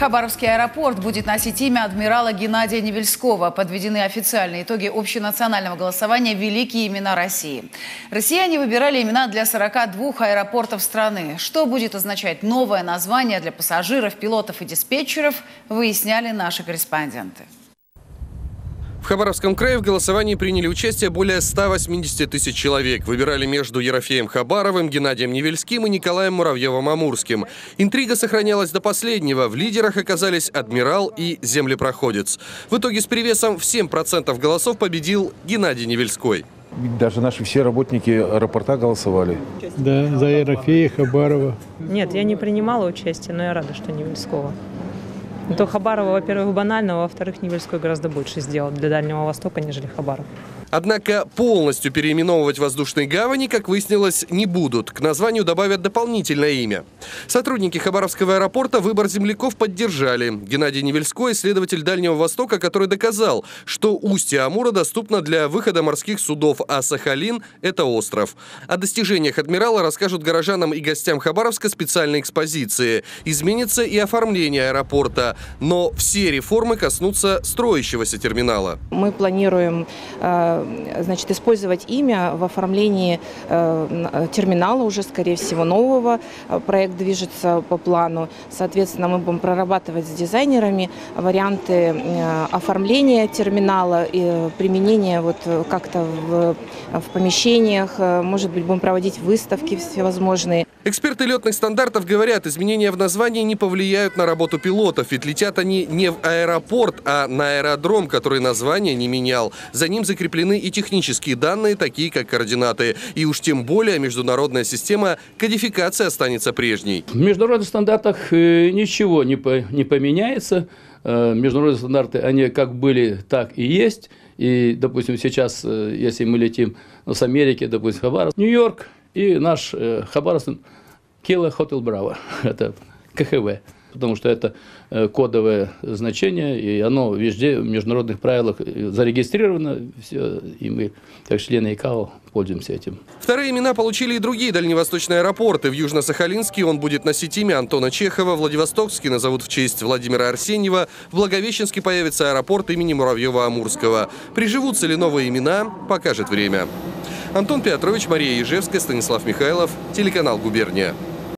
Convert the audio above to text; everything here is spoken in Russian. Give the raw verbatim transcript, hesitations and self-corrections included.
Хабаровский аэропорт будет носить имя адмирала Геннадия Невельского. Подведены официальные итоги общенационального голосования «Великие имена России». Россияне выбирали имена для сорока двух аэропортов страны. Что будет означать новое название для пассажиров, пилотов и диспетчеров, выясняли наши корреспонденты. В Хабаровском крае в голосовании приняли участие более ста восьмидесяти тысяч человек. Выбирали между Ерофеем Хабаровым, Геннадием Невельским и Николаем Муравьевым-Амурским. Интрига сохранялась до последнего. В лидерах оказались адмирал и землепроходец. В итоге с перевесом в семь процентов голосов победил Геннадий Невельской. Даже наши все работники аэропорта голосовали. Да, за Ерофея Хабарова. Нет, я не принимала участие, но я рада, что Невельского. То Хабарова, во-первых, банально, а во-вторых, Невельской гораздо больше сделал для Дальнего Востока, нежели Хабаров. Однако полностью переименовывать воздушные гавани, как выяснилось, не будут. К названию добавят дополнительное имя. Сотрудники Хабаровского аэропорта выбор земляков поддержали. Геннадий Невельской – исследователь Дальнего Востока, который доказал, что устье Амура доступно для выхода морских судов, а Сахалин – это остров. О достижениях адмирала расскажут горожанам и гостям Хабаровска специальные экспозиции. Изменится и оформление аэропорта. Но все реформы коснутся строящегося терминала. Мы планируем значит, использовать имя в оформлении э, терминала, уже, скорее всего, нового. Проект движется по плану. Соответственно, мы будем прорабатывать с дизайнерами варианты э, оформления терминала и применения вот как-то в, в помещениях. Может быть, будем проводить выставки всевозможные. Эксперты летных стандартов говорят, изменения в названии не повлияют на работу пилотов, ведь летят они не в аэропорт, а на аэродром, который название не менял. За ним закреплены и технические данные, такие как координаты. И уж тем более международная система кодификации останется прежней. В международных стандартах ничего не поменяется. Международные стандарты, они как были, так и есть. И, допустим, сейчас, если мы летим с Америки, допустим, Хабаровск, Нью-Йорк, и наш э, Хабаровск Кила Хотел Браво, это ка ха вэ, потому что это э, кодовое значение, и оно везде в международных правилах зарегистрировано, все, и мы, как члены ИКАО, пользуемся этим. Вторые имена получили и другие дальневосточные аэропорты. В Южно-Сахалинске он будет носить имя Антона Чехова, Владивостокский назовут в честь Владимира Арсеньева, в Благовещенске появится аэропорт имени Муравьева-Амурского. Приживутся ли новые имена, покажет время. Антон Петрович, Мария Ежевская, Станислав Михайлов, телеканал «Губерния».